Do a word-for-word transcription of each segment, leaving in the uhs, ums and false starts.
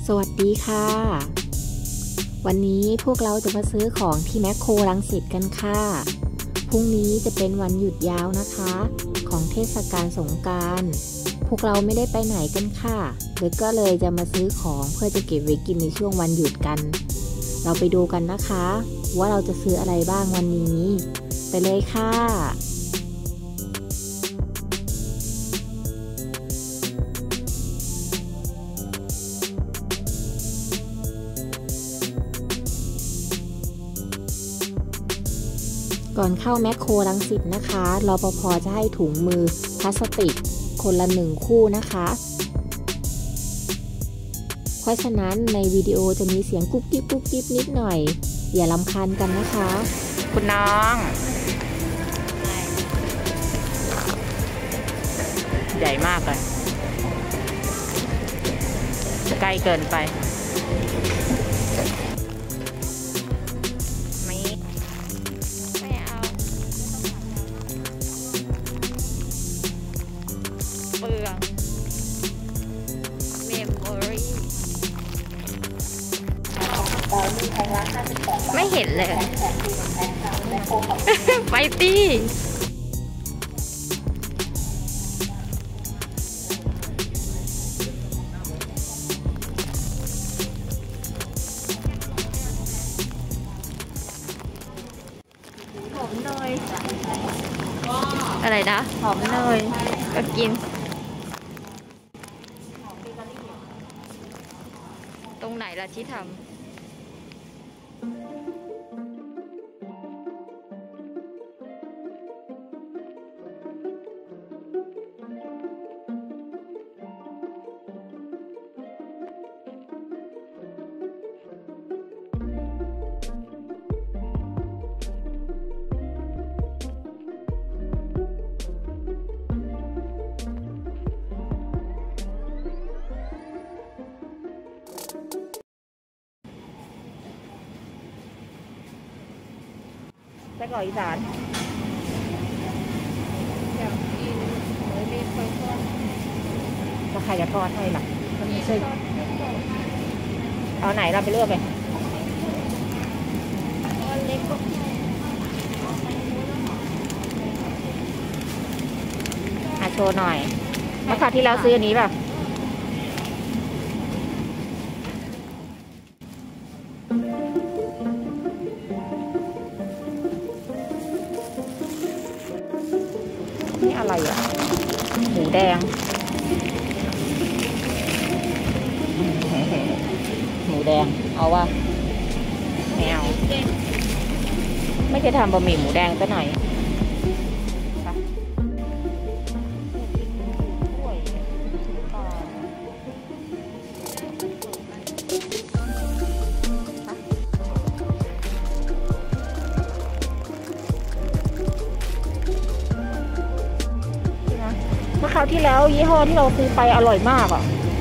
สวัสดีค่ะวันนี้พวกเราจะมาซื้อของที่แมคโครรังสิตกันค่ะพรุ่งนี้จะเป็นวันหยุดยาวนะคะของเทศกาลสงกรานต์พวกเราไม่ได้ไปไหนกันค่ะเลยก็เลยจะมาซื้อของเพื่อจะเก็บไว้กินในช่วงวันหยุดกันเราไปดูกันนะคะว่าเราจะซื้ออะไรบ้างวันนี้ไปเลยค่ะก่อนเข้าแมคโครรังสิตนะคะรปภ.จะให้ถุงมือพลาสติกคนละหนึ่งคู่นะคะเพราะฉะนั้นในวิดีโอจะมีเสียงกุ๊บกิ๊บกุ๊บกิ๊บนิดหน่อยอย่ารำคาญกันนะคะคุณน้องใหญ่มากเลยใกล้เกินไปไม่เห็นเลยไปตีหอมเนยอะไรนะหอมเนยก็กินตรงไหนล่ะที่ทำไส้กรอกอีสานอยากกินหมูมีไฟทอดก็ใครจะทอดให้ล่ะมันไม่ใช่เอาไหนเราไปเลือกไปเอาเล็กก็อาโชว์หน่อยเมื่อคราวที่เราซื้ออันนี้ป่ะนี่อะไรอ่ะหมูแดงหมูแดงเอาว่าแมวไม่เคยทำบะหมี่หมูแดงซะหน่อยเมื่อคราวที่แล้วยี่ห้อที่เราซื้อไปอร่อยมากอ่ะ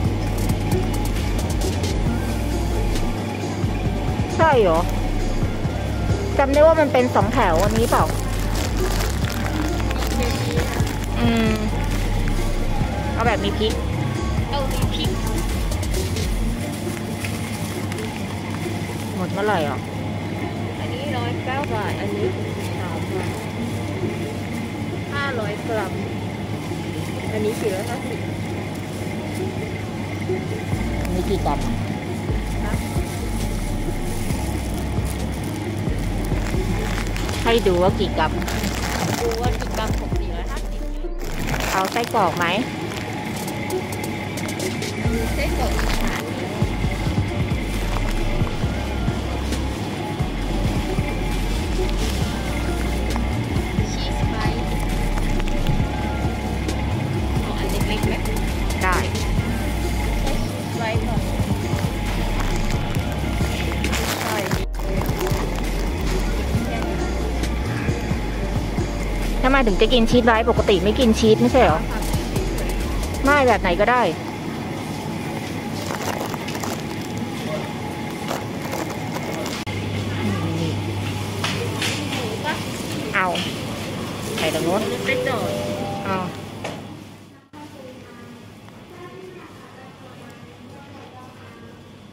ใช่เหรอจำได้ว่ามันเป็นสองแถวอันนี้เปล่าอืมเอาแบบมีพริกเอามีพริกหมดเมื่อไหร่อ่ะอันนี้ร้อยเก้าบาทอันนี้สามบาทห้าร้อยกรัมอันนี้สี่ร้อยห้าสิบอันนี้กี่กรัมให้ดูว่ากี่กรัมดูว่ากี่กรัมของสี่ร้อยห้าสิบเอาไส้กรอกไหมไส้กรอกอีสานชีสไหมเอาอันเล็กๆไหมได้ใช้ชีสไว้หน่อยทำไมถึงจะกินชีสไว้ปกติไม่กินชีสไม่ใช่เหรอไม่แบบไหนก็ได้เอาใส่ตรงนู้นเอา อ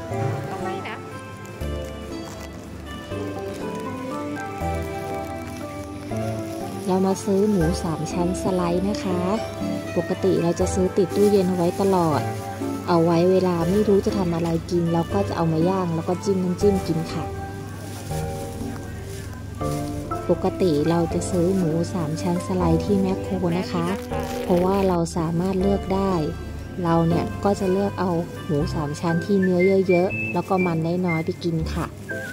ก็ไม่นะเรามาซื้อหมูสามชั้นสไลด์นะคะปกติเราจะซื้อติดตู้เย็นเอาไว้ตลอดเอาไว้เวลาไม่รู้จะทำอะไรกินเราก็จะเอามาย่างแล้วก็จิ้มน้ำจิ้มกินค่ะปกติเราจะซื้อหมูสามชั้นสไลด์ที่แมคโครนะคะเพราะว่าเราสามารถเลือกได้เราเนี่ยก็จะเลือกเอาหมูสามชั้นที่เนื้อเยอะๆแล้วก็มันน้อยๆไปกินค่ะ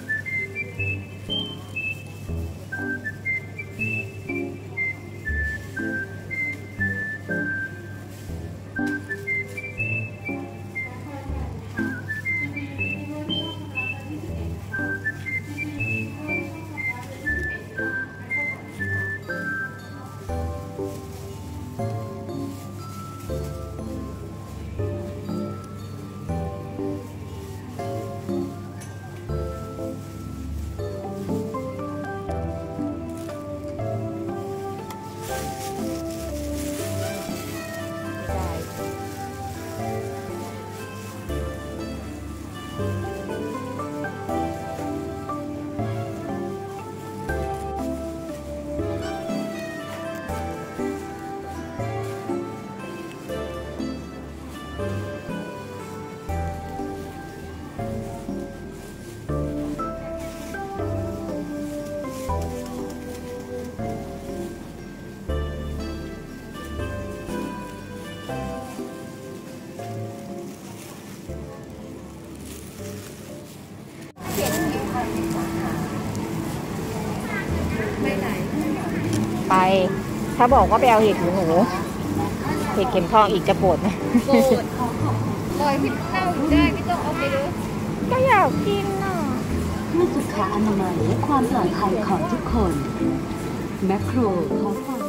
ไปถ้าบอกว่าไปเอาเห็ดหูหนูเห็ดเข็มทองอีกจะโกรธไหมโกรธปล่อยพี่เต้าอยู่ได้ไม่ต้องเอาไปเลยก็อยากกินน่ะเพื่อสุขอนามัยและความปลอดภัยของทุกคนแมคโครขอความ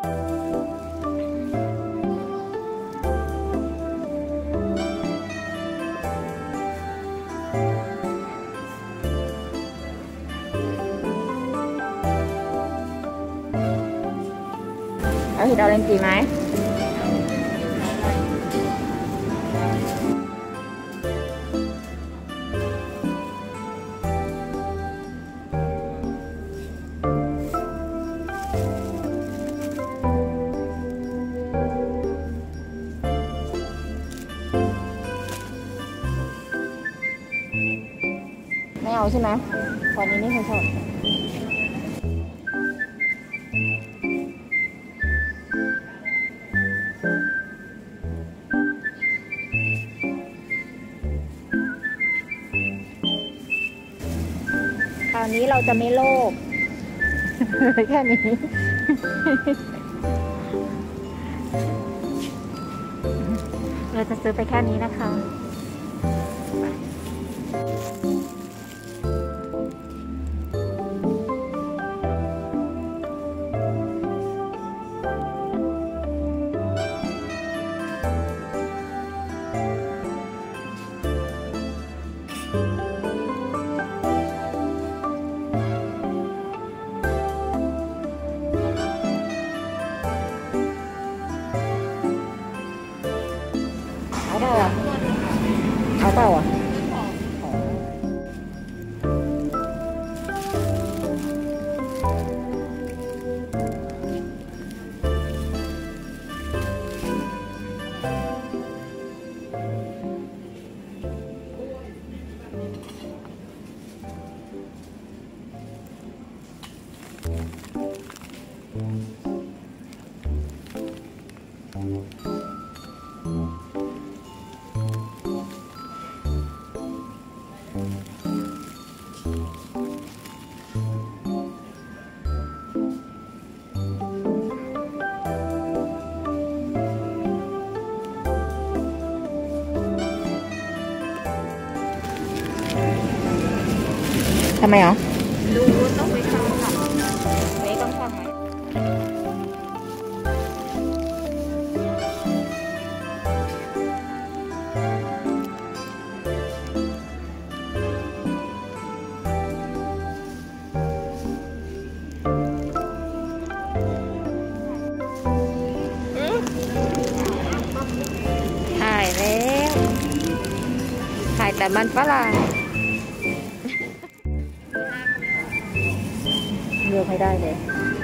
เอาเห็ดออเรนจิไหมไม่เอาใช่ไหมตอนนี้ไม่เคยชอบคราวนี้เราจะไม่โลภแค่นี้เราจะซื้อไปแค่นี้นะคะเอาเปล่าอ่ะเอาเปล่าอ่ะทำไมอ่ะดูต้องไปทำค่ะไม่ต้องทำไหมถ่ายแล้วถ่ายแต่มันฝรั่งเลือกไม่ได้เลย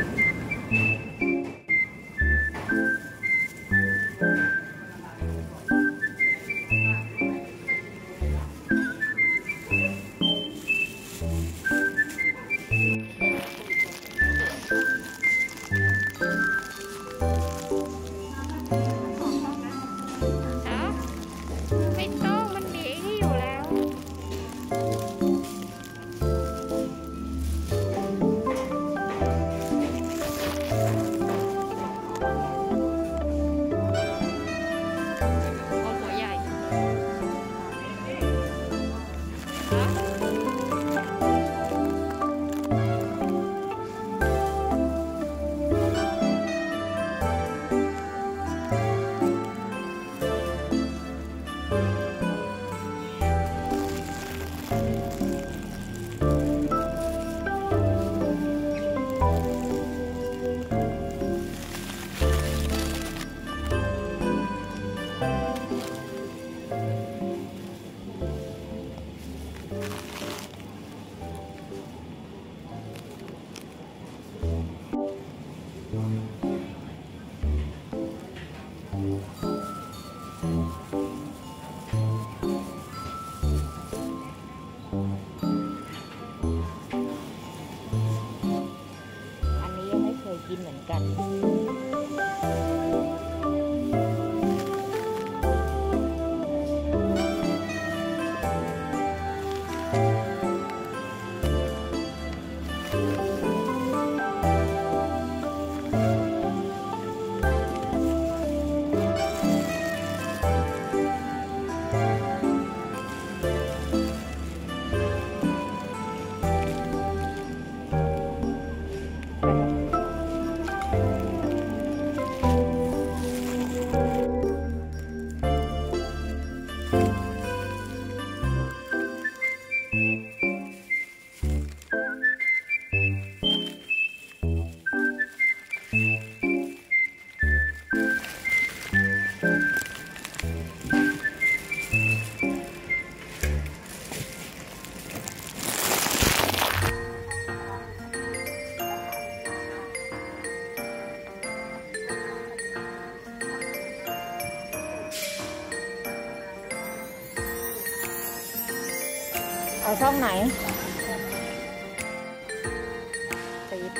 กินเหมือนกันเอาช่องไหนปิด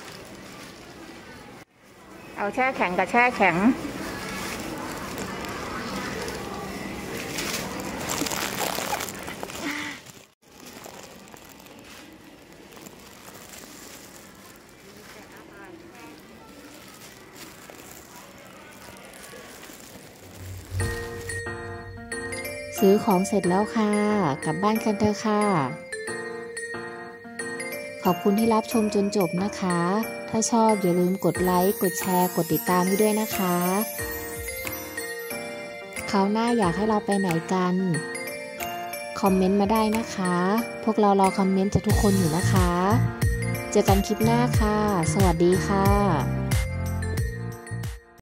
เอาแช่แข็งกับแช่แข็งซื้อของเสร็จแล้วค่ะกลับบ้านกันเถอะค่ะขอบคุณที่รับชมจนจบนะคะถ้าชอบอย่าลืมกดไลค์กดแชร์กดติดตามด้วยนะคะคราวหน้าอยากให้เราไปไหนกันคอมเมนต์มาได้นะคะพวกเรารอคอมเมนต์จากทุกคนอยู่นะคะเจอกันคลิปหน้าค่ะสวัสดีค่ะ